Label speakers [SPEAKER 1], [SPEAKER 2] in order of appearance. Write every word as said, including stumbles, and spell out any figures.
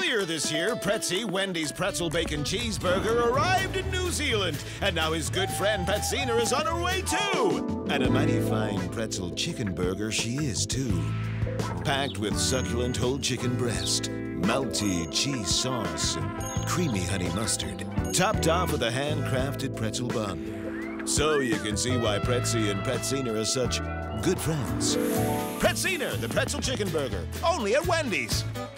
[SPEAKER 1] Earlier this year, Pretzy, Wendy's pretzel bacon cheeseburger, arrived in New Zealand, and now his good friend Pretzena is on her way too. And a mighty fine pretzel chicken burger she is too. Packed with succulent whole chicken breast, melty cheese sauce, and creamy honey mustard, topped off with a handcrafted pretzel bun. So you can see why Pretzy and Pretzena are such good friends. Pretzena, the pretzel chicken burger, only at Wendy's.